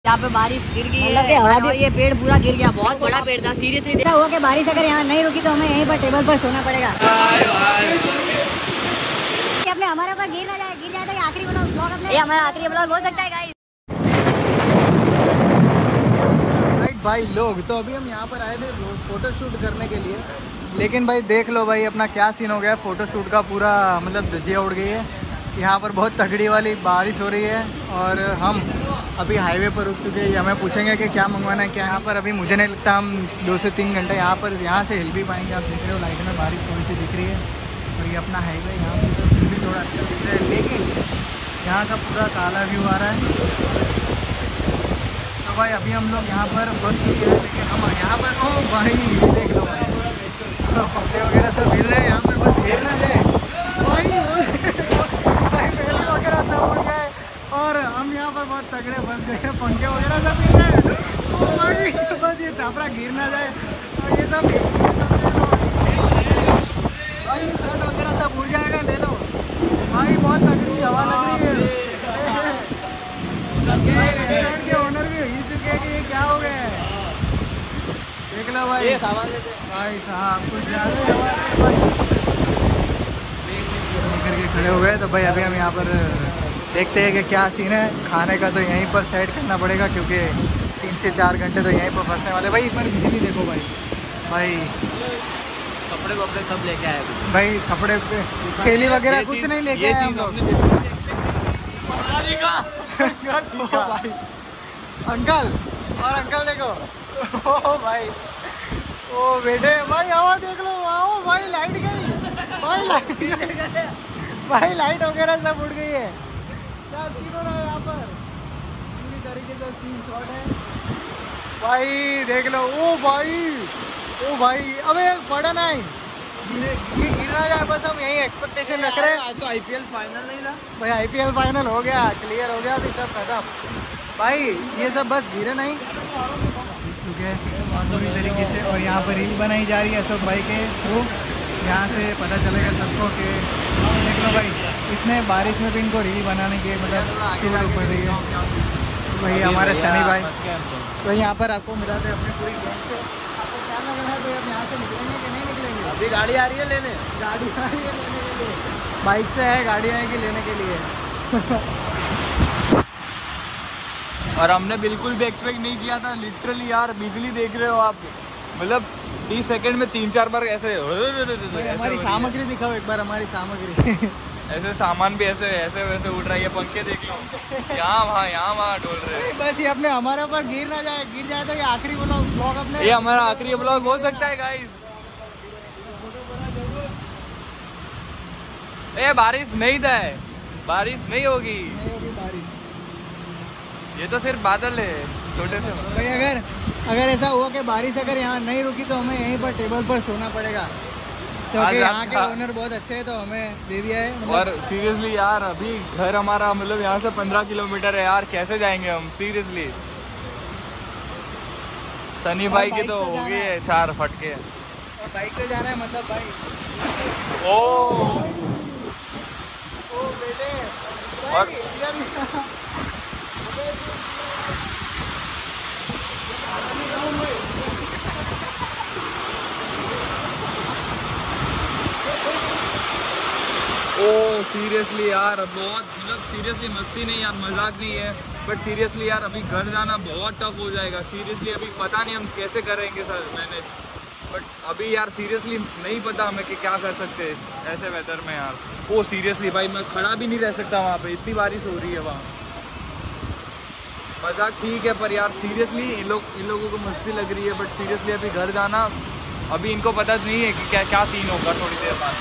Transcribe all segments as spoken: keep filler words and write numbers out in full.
यहाँ पे बारिश गिर गई है और ये पेड़ पूरा गिर गया, बहुत बड़ा पेड़ था। सीरियसली देखा हुआ कि बारिश अगर यहाँ नहीं रुकी तो हमें यहीं पर टेबल पर सोना पड़ेगा। अपने हमारे ऊपर गिर ना जाए, गिर जाए तो आखिरी ब्लॉग अपने ये हमारा आखिरी ब्लॉग हो सकता है गाइस। राइट भाई लोग, तो अभी हम यहाँ पर आए थे फोटो शूट करने के लिए, लेकिन भाई देख लो भाई अपना क्या सीन हो गया। फोटो शूट का पूरा मतलब धज्जियाँ उड़ गई है। यहाँ पर बहुत तगड़ी वाली बारिश हो रही है और हम अभी हाईवे पर रुक चुके हैं। हमें पूछेंगे कि क्या मंगवाना है क्या। यहाँ पर अभी मुझे नहीं लगता हम दो से तीन घंटे यहाँ पर यहाँ से हिल भी पाएंगे। आप देख रहे हो लाइट में बारिश थोड़ी सी दिख रही है और ये अपना हाईवे यहाँ पर तो फिर भी थोड़ा अच्छा दिख रहा है, लेकिन यहाँ का पूरा काला व्यू आ रहा है। तो भाई अभी हम लोग यहाँ पर बस चुके हैं, लेकिन हम यहाँ पर ओ भाई देख लो भाई पत्ते वगैरह सब हिल रहे हैं। यहाँ पर बस हिलना है वगैरह सब उड़ गए और हम यहाँ पर बहुत तगड़े फंस गए। पंखे वगैरह सब मिल रहे हैं ओ भाई, बस ये छापरा गिर ना जाए और ये सब भाई शर्ट वगैरह सब उड़ जाएगा, ले लो भाई। बहुत तगड़ी हवा लग रही है। रेस्टोरेंट के ओनर भी हिल चुके हैं कि ये क्या हो गया है। देख लो भाई, ये सामान लेते भाई साहब कुछ ज़्यादा हवा करके खड़े हो गए। तो भाई अभी हम यहाँ पर देखते हैं कि क्या सीन है। खाने का तो यहीं पर सेट करना पड़ेगा क्योंकि तीन से चार घंटे तो यहीं पर फंसने वाले। भाई एक बार बिजली देखो भाई, भाई कपड़े वपड़े सब लेके आए भाई, कपड़े केली वगैरह कुछ नहीं लेके आए हम लोग। भाई अंकल और अंकल देखो ओ भाई, ओ बेटे भाई हवा देख लो। आओ भाई लाइट गई, भाई लाइट गई, भाई लाइट वगैरह सब उड़ गई है। क्या सीन हो रहा है यहाँ पर, पूरी तरीके से सीन शॉट है भाई। देख लो ओ भाई, ओ भाई अबे पड़ा नहीं, ये गिरना जाए बस हम यही एक्सपेक्टेशन रख रहे हैं। आज तो आईपीएल फाइनल नहीं था भाई, आईपीएल फाइनल हो गया, क्लियर हो गया अभी सब खत्म भाई। ये सब बस गिरे नहीं क्योंकि पूरी तरीके से। और यहाँ पर रील बनाई जा रही है अशोक भाई के थ्रू। यहाँ से पता चलेगा सबको कि देख लो भाई इतने बारिश में भी इनको रील बनाने की मतलब जरूरत पड़ रही है। तो भाई हमारे सनी भाई तो यहाँ पर आपको मिलाते हैं अपनी पूरी गैंग से। आपको क्या लग रहा है भाई, अब यहाँ से निकलेंगे कि नहीं निकलेंगे? अभी गाड़ी आ रही है लेने, गाड़ी आ रही है लेने के लिए, बाइक से है गाड़ी आएगी लेने के लिए। और हमने बिल्कुल भी एक्सपेक्ट नहीं किया था लिटरली यार। बिजली देख रहे हो आप, मतलब तीस सेकंड में तीन चार बार ऐसे। हमारी सामग्री दिखाओ एक बार, हमारी सामग्री ऐसे सामान भी ऐसे ऐसे वैसे उड़ रहा है। ये पंखे देख लो, यहाँ वहाँ यहाँ वहाँ डोल रहे हैं। बस ये अपने हमारे ऊपर गिर ना जाए, गिर जाए तो ये आखिरी ब्लॉग अपने ये हमारा आखिरी ब्लॉग हो सकता है गाइस। ये बारिश नहीं था, बारिश नहीं होगी, ये तो सिर्फ बादल है छोटे से। भाई अगर अगर ऐसा हुआ कि बारिश अगर यहाँ नहीं रुकी तो हमें यहीं पर टेबल पर सोना पड़ेगा क्योंकि यहाँ के ओनर बहुत अच्छे हैं तो हमें दे दिया है मतलब। और सीरियसली यार अभी घर हमारा मतलब यहाँ से पंद्रह किलोमीटर है यार, कैसे जाएंगे हम सीरियसली। सनी भाई की तो हो गई है चार फटके। और बाइक से जाना है मतलब भाई ओ ओ बेटे और ओ सीरियसली यार बहुत मतलब सीरियसली मस्ती नहीं यार, मजाक नहीं है, बट सीरियसली यार अभी घर जाना बहुत टफ हो जाएगा। सीरियसली अभी पता नहीं हम कैसे करेंगे सर मैनेज, बट अभी यार सीरियसली नहीं पता हमें कि क्या कर सकते हैं ऐसे वेदर में यार। ओ सीरियसली भाई मैं खड़ा भी नहीं रह सकता वहाँ पे, इतनी बारिश हो रही है वहाँ। मजाक ठीक है पर यार सीरियसली इन लोग इन लोगों को मस्ती लग रही है, बट सीरियसली अभी घर जाना अभी इनको पता नहीं है कि क्या क्या सीन होगा थोड़ी देर बाद।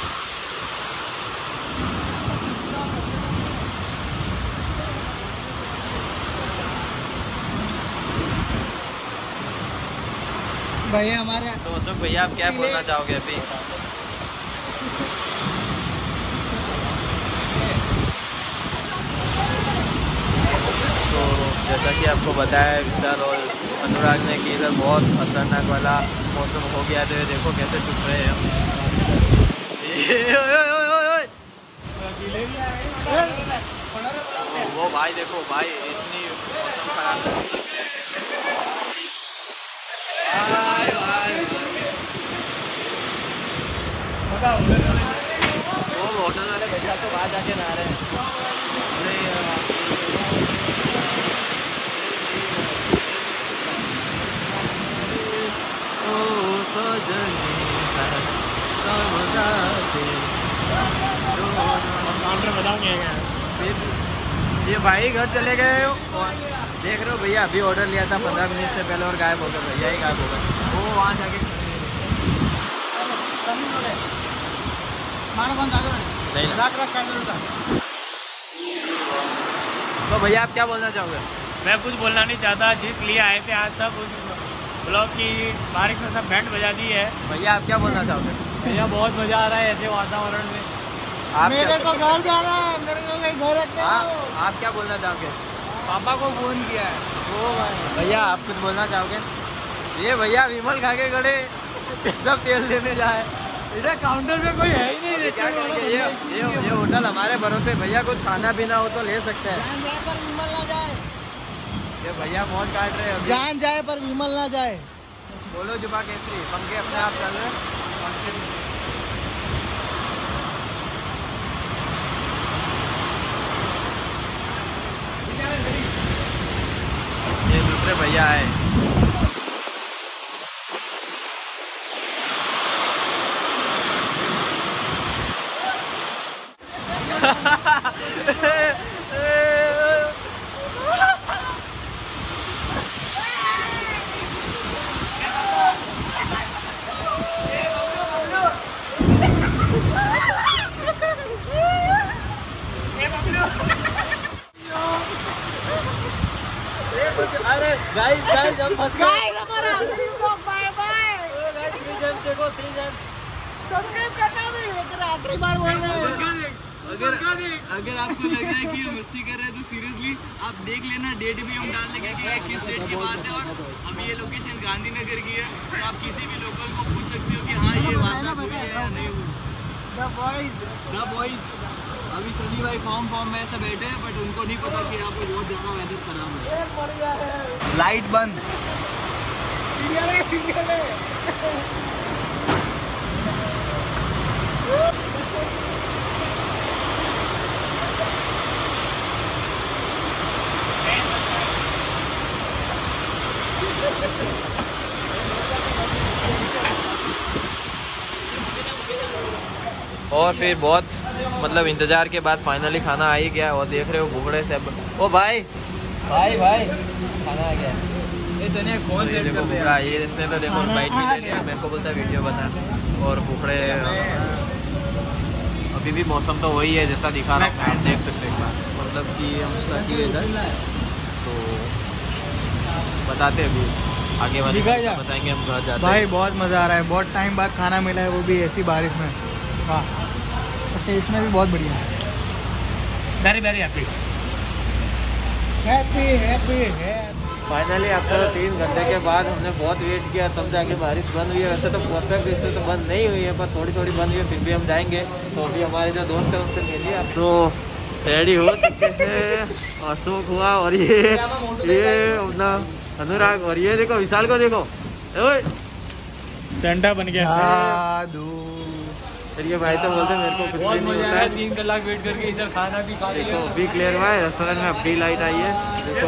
भैया हमारे तो अशोक भैया आप क्या बोलना चाहोगे अभी? तो जैसा कि आपको बताया विशाल और अनुराग ने कि इधर बहुत खतरनाक वाला मौसम हो गया, तो देखो कैसे चुप रहे हैं हम। वो भाई देखो भाई इतनी मौसम वो होटल वाले भैया तो बाहर जाके नहा रहे हैं। ओ सजनी काउंटर बताओगे ये भाई घर चले गए और देख रहे हो भैया अभी ऑर्डर लिया था पंद्रह मिनट से पहले और गायब हो गए। भैया ही गायब हो गए। वो वहाँ जाके नहीं तो भैया आप क्या बोलना चाहोगे? मैं कुछ बोलना नहीं चाहता। जिस लिए आए थे आज सब उस ब्लॉक की बारिश में सब बैंड बजा दी है। भैया आप क्या बोलना चाहोगे? भैया बहुत मजा आ रहा है ऐसे वातावरण में। आप मेरे क्या को घर जाना है, मेरे को कहीं घर रखना आप, है। आप क्या बोलना चाहोगे? पापा को फोन किया है। ओ भाई भैया आप कुछ बोलना चाहोगे? ये भैया विमल खा के खड़े सब तेल लेने जाए। इधर काउंटर पे कोई है ही नहीं। क्या करेंगे? ये ये ये होटल हमारे भरोसे। भैया कुछ खाना पीना हो तो ले सकते हैं। पर विमल ना जाए। ये भैया मौज काट रहे हैं अभी। जान जाए पर विमल ना जाए। बोलो जुबा केसरी पंखे अपने आप चल रहे हैं। ये दूसरे भैया आए। अरे गाइस गाइस हम फंस गए। गाइस हमारा बाय बाय। देखो थ्री जन सब्सक्राइब करना भी आखिरी बार बोल रहे हैं। अगर अगर आपको लग रहा है कि हम मस्ती कर रहे हैं तो सीरियसली आप देख लेना। डेट भी हम डाल देंगे कि ये किस डेट की बात है। और अभी ये लोकेशन गांधीनगर की है। तो आप किसी भी लोकल को पूछ सकते हो कि हाँ ये वारदात हुई है या नहीं हुई। द बॉयज द बॉयज अभी सनी भाई फॉर्म फॉर्म में ऐसे बैठे हैं बट उनको नहीं पता कि यहाँ पर बहुत ज़्यादा वेदर खराब है। लाइट बंद। और फिर बहुत मतलब इंतजार के बाद फाइनली खाना आ ही गया। और देख रहे हो भूखड़े से। ओ भाई भाई भाई खाना आ गया। ये चलिए कौन से देखो भूखड़ा ये इसने तो देखो बाइट भी ले लिया। मेरे को बोलता है वीडियो बता। और भूखड़े अभी भी मौसम तो वही है जैसा दिखा रहा हूँ। आप देख सकते हैं एक बार। मतलब कि हम स्टार्ट किए इधर तो बताते अभी आगे वाले बताएंगे हम घर जाते भाई हैं। बहुत मज़ा आ रहा है। बहुत टाइम बाद खाना मिला है वो भी ऐसी बारिश में। हाँ टेस्ट में भी बहुत बढ़िया है। Very very happy happy happy है। फाइनली आफ्टर तीन घंटे के बाद हमने बहुत वेट किया तब जाके बारिश बंद हुई है। वैसे तो परफेक्ट इससे तो बंद नहीं हुई है पर थोड़ी थोड़ी बंद हुई है। फिर भी हम जाएंगे। तो अभी हमारे जो दोस्त है उनसे मिलिए आप। तो रेडी हो चुके हैं। अशोक हुआ और ये ये अपना अनुराग और ये देखो विशाल को देखो। ओए सेंटा बन गया साधु। फिर ये भाई तो बोलते मेरे को कुछ भी नहीं होता है। तीन कलाक वेट करके इधर खाना भी खा देखो अभी क्लियर हुआ है। रेस्टोरेंट में अपनी लाइट आई है देखो।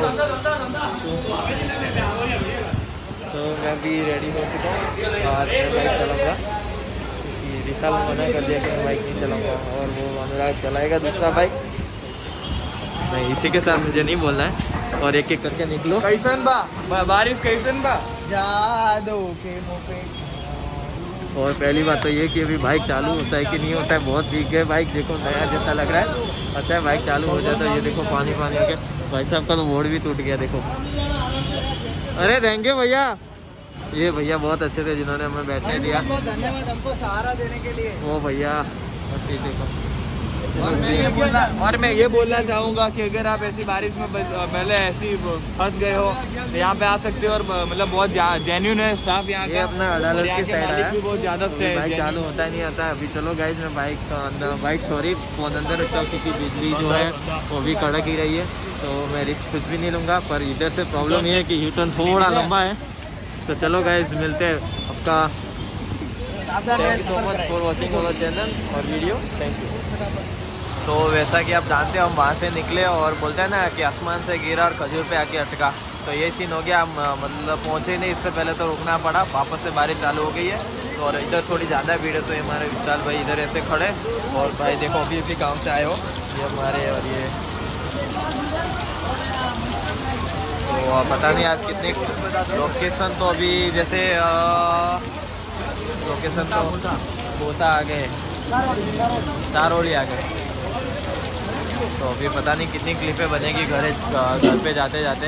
तो मैं अभी रेडी हो चुका हूँ और मैं बाइक चलाऊँगा क्योंकि विशाल मना कर दिया कि मैं बाइक नहीं चलाऊँगा। और वो अनुराग चलाएगा दूसरा बाइक। नहीं इसी के साथ मुझे नहीं बोलना है। और एक एक करके निकलो। कैसन बा बारिश कैसन बा जादू के मुँह पे। और पहली बात तो ये कि अभी बाइक चालू होता है कि नहीं होता है। बहुत वीक है बाइक। देखो नया जैसा लग रहा है। अच्छा है बाइक चालू हो जाए तो ये देखो पानी पानी हो गया। भाई साहब का तो बोर्ड भी टूट गया देखो। अरे थैंक यू भैया। ये भैया बहुत अच्छे थे जिन्होंने हमें बैठने दिया। धन्यवाद हमको सहारा देने के लिए। वो भैया देखो और मैं ये बोलना और मैं ये बोलना चाहूँगा कि अगर आप ऐसी बारिश में पहले ऐसी फंस गए हो तो यहाँ पे आ सकते हो और मतलब बहुत जेन्युइन है स्टाफ यहाँ का। अपना अदालत की साइड है, भी बहुत ज़्यादा बाइक चालू होता नहीं आता। अभी चलो गाइज मैं बाइक अंदर बाइक सॉरी फोन अंदर रखता हूँ क्योंकि बिजली जो है वो भी कड़क ही रही है, तो मैं रिस्क कुछ भी नहीं लूँगा। पर इधर से प्रॉब्लम ये है कि यू टर्न थोड़ा लंबा है। तो चलो गाइज मिलते हैं आपका। Thank you so much for watching our channel और वीडियो, थैंक यू। तो वैसा कि आप जानते हो हम वहाँ से निकले और बोलते हैं ना कि आसमान से गिरा और खजूर पे आके अटका, तो ये सीन हो गया। हम मतलब पहुँचे नहीं, इससे पहले तो रुकना पड़ा, वापस से बारिश चालू हो गई है। तो और इधर थोड़ी ज़्यादा भीड़ है, तो ये हमारे विशाल भाई इधर ऐसे खड़े और भाई देखो अभी अभी गाँव से आए हो ये हमारे। और ये तो पता नहीं आज कितनी लोकेशन, तो अभी जैसे लोकेशन तो बोता आ गए, चारोली आ गए, तो अभी पता नहीं कितनी क्लिपें बनेगी घर घर पे जाते जाते।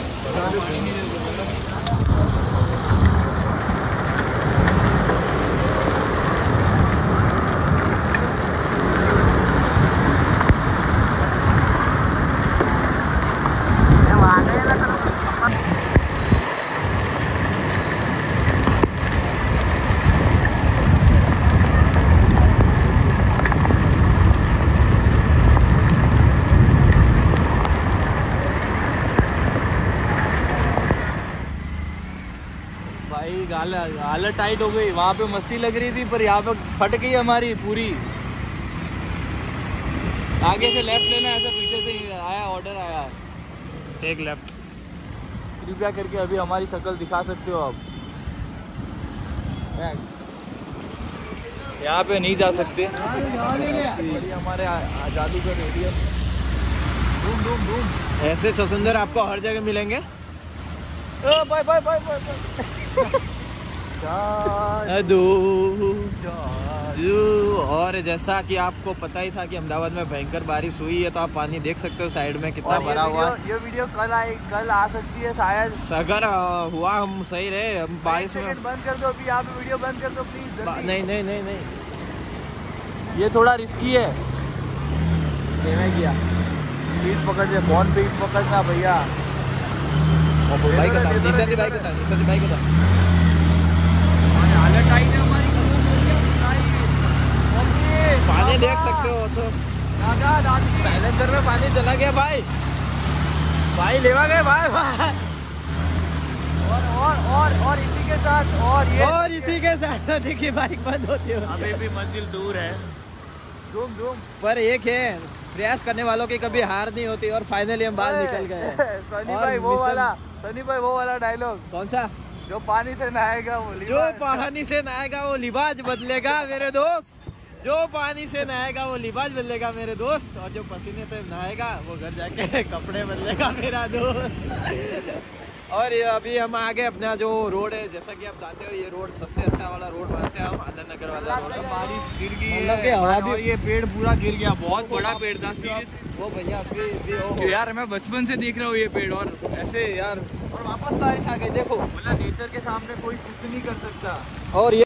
हालत टाइट हो गई, वहाँ पे मस्ती लग रही थी पर यहाँ पे फट गई हमारी पूरी। आगे से लेफ्ट लेना, ऐसा पीछे से आया ऑर्डर आया टेक लेफ्ट। कृपया करके अभी हमारी शक्ल दिखा सकते हो आप, यहाँ पे नहीं जा सकते हमारे आजादी का रेडियम। धूम धूम धूम ऐसे छसुंदर आपको हर जगह मिलेंगे। बाय बाय बाय बाय जादू और जैसा कि आपको पता ही था कि अहमदाबाद में भयंकर बारिश हुई है, तो आप पानी देख सकते हो साइड में कितना भरा हुआ है। ये वीडियो कल आई कल आ सकती है शायद, अगर हुआ हम सही रहे। हम बारिश में बंद कर दो अभी, आप वीडियो बंद कर दो प्लीज। नहीं नहीं नहीं नहीं ये थोड़ा रिस्की है। मैं किया स्पीड पकड़ ले, बहुत स्पीड पकड़ना भैया। भाई का निशादी भाई का निशादी भाई का हालत टाइट है हमारी। पानी देख सकते हो साइलेंसर में पानी चला गया भाई, भाई लेवा गए भाई भाई। और और और और इसी के साथ और ये और इसी के साथ देखिए बाइक बंद होती है। अभी भी मंजिल दूर है। धूम धूम पर एक है, प्रयास करने वालों की कभी हार नहीं होती और फाइनली हम बाहर निकल गए। सनी भाई वो वाला सनी भाई वो वाला डायलॉग कौन सा? जो पानी से नहाएगा वो जो पानी से नहाएगा वो लिबाज बदलेगा मेरे दोस्त, जो पानी से नहाएगा वो लिबाज बदलेगा मेरे दोस्त, और जो पसीने से नहाएगा वो घर जाके कपड़े बदलेगा मेरा दोस्त। और ये अभी हम आगे अपना जो रोड है, जैसा कि आप जानते हो ये रोड सबसे अच्छा वाला रोड मानते हैं हम, आनंद नगर वाला रोड है। बारिश गिर गई है और ये पेड़ पूरा गिर गया, बहुत बड़ा पेड़ था सीरियस। वो भैया अभी यार मैं बचपन से देख रहा हूँ ये पेड़, और ऐसे यार और वापस बारिश आ गई देखो। मतलब नेचर के सामने कोई कुछ नहीं कर सकता। और ये